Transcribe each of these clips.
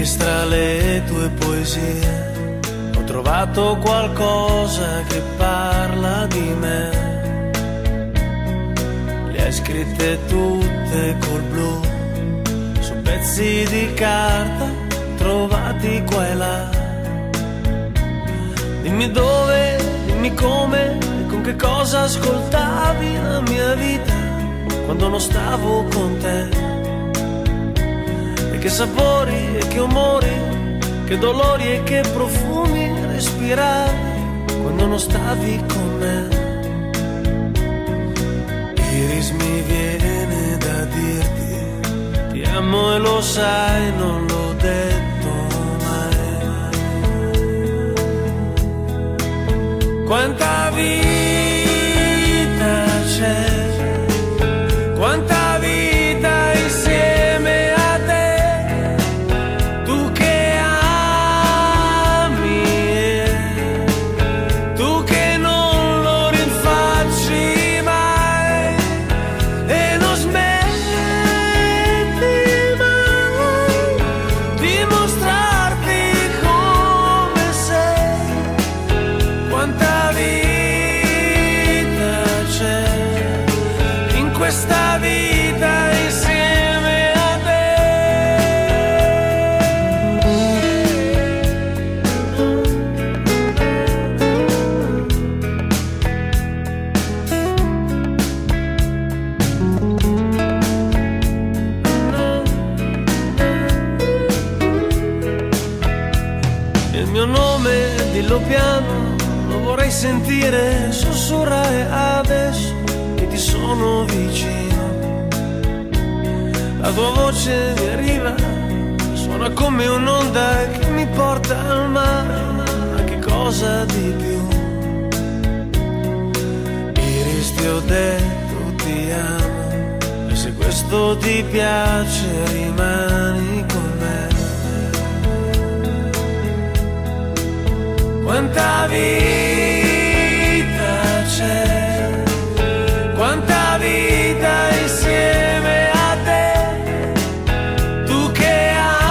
Iris tra le tue poesie ho trovato qualcosa che parla di me. Le hai scritte tutte col blu su pezzi di carta trovati qua e là. Dimmi dove, dimmi come e con che cosa ascoltavi la mia vita quando non stavo con te. E che sapori e che umori, che dolori e che profumi respiravi quando non stavi con me. Iris, mi viene da dirti ti amo e lo sai, non l'ho detto mai. Quanta vita c'è, quanta vita insieme a te, tu che ami e tu che non lo rinfacci mai e non smetti mai di mostrarti come sei. Quanta vita c'è in questa vita insieme a te. Il mio nome, dillo piano, lo vorrei sentire sussurrare adesso che ti sono vicino. La tua voce mi arriva, suona come un'onda che mi porta al mare, ma che cosa di più. Iris, ti ho detto ti amo e se questo ti piace rimani con me. Quanta vita c'è, quanta vita insieme a te, tu che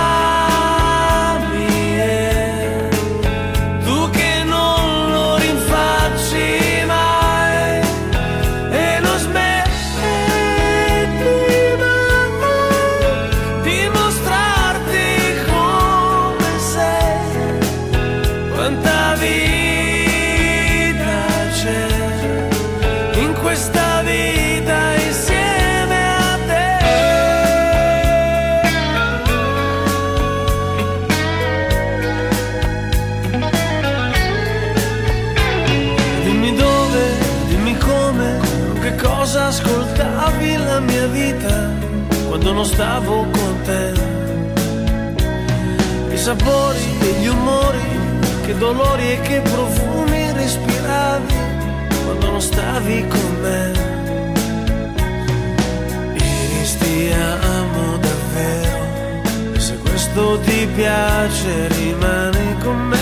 ami e tu che non lo rinfacci mai e non smetti mai di mostrarti come sei. Quanta vita c'è in questa vita insieme a te. Dimmi dove, dimmi come, con che cosa ascoltavi la mia vita quando non stavo con te. I sapori e gli umori, che dolori e che profumi respiravi quando non stavi con me. Iris, ti amo davvero e se questo ti piace rimani con me.